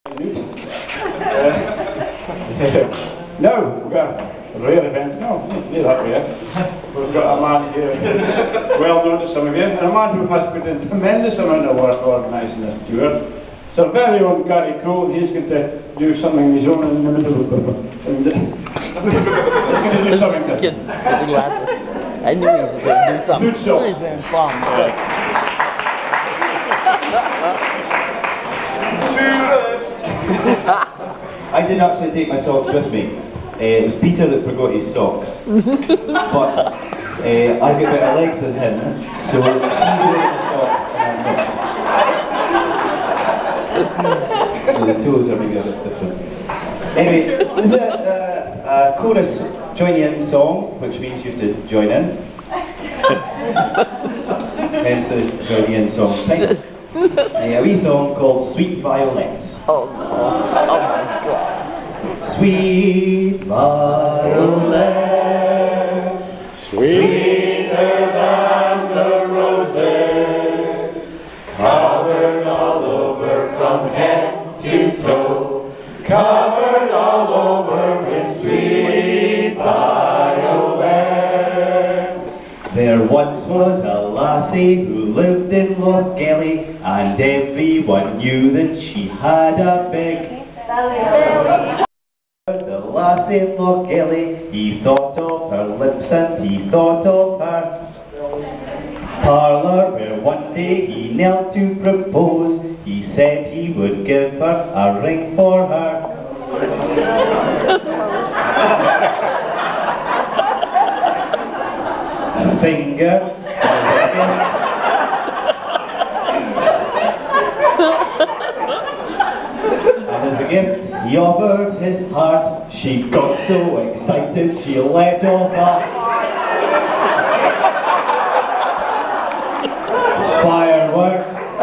Now, we've got a rare event. No, near that way. We've got a man here, well known to some of you, and a man who has put in tremendous amount of work organising this tour. It's our very own Gary Cole. He's going to do something of his own in the middle of it. He's going to do something different. I knew he was going to do something. Good stuff. He's been fun. I didn't actually take my socks with me. It was Peter that forgot his socks. But I've got better legs than him, so he's wearing the socks and I'm not. So the toes are maybe a bit different. Anyway, this is a chorus join in song, which means you have to join in. Hence the join in song thing. A wee song called Sweet Violets. Oh no. Oh my God. Sweet violet, sweeter than the roses, covered all over from head to toe, covered all over with sweet violets. There once was a lassie who lived in Lochgelly, and everyone knew that she had a big belly. The lassie in Lochgelly, he thought of her lips and he thought of her parlour, where one day he knelt to propose. He said he would give her a ring for her finger. And as a gift, he offered his heart. She got so excited, she let off a firework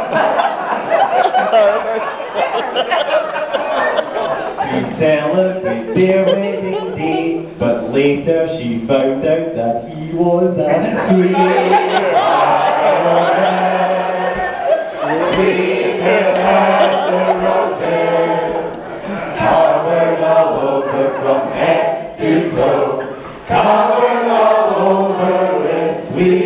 to celebrate their wedding day. But later she found out that he was a sweet from head to toe, covered all over with sweet